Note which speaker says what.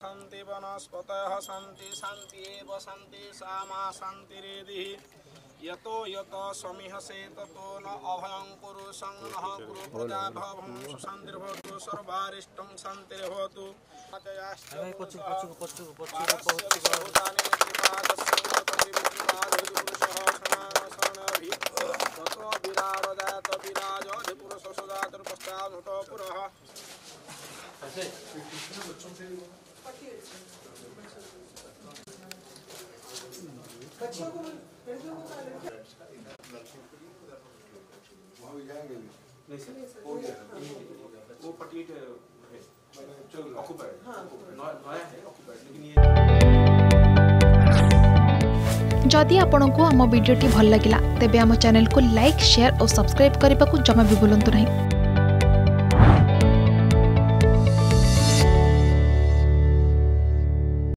Speaker 1: सन्ति वनस्पतयः सन्ति शान्ति एव सन्ति सा मा शान्तिरेधि यतो यतो समिहसे ततो न अभयं कुरु संनः कुरु प्रजाभवं सुशान्तिर्भवतु सर्वारिष्टं शान्तिर्भवतु वो पटीट है ऑक्युपाइड नया है ऑक्युपाइड लेकिन ये
Speaker 2: जदि आपंक आम भिडी भल लगा तेब आम चैनल को लाइक शेयर और सब्सक्राइब करने को जमा भी भूलु नहीं।